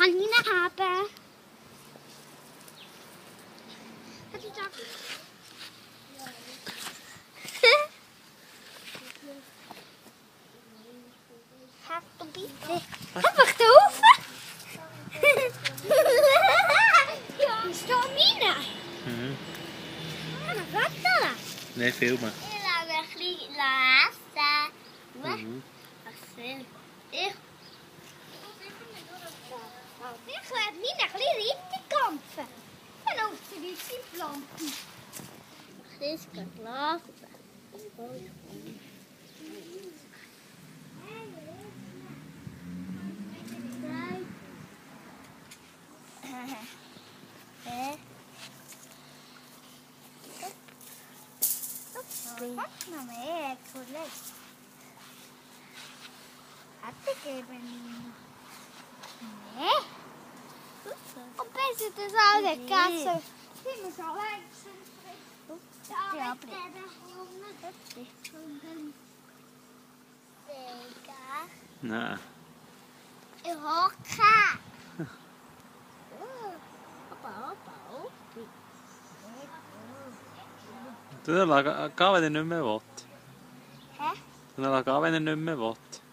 Kann ich nicht haben. Hat ich gesagt? Hast du bitte? Einfach drauf! Ja, ist da meine? Mhm. Was da? Nein, filmen. Ich lasse ein bisschen essen. Mhm. Was soll ich? Ich werde mich ein bisschen reingekämpfen. Dann auf die Leute planten. Ich ist geschlafen. Wat nou mee, collega? Had ik even niet. Nee? Opeens is het al de kassen. Die moet al uit. Ja, Nein. Ik hoor ka. Hoppa. Du lass gehen, wenn er nicht mehr will. Hä? Du lass gehen, wenn er nicht mehr will.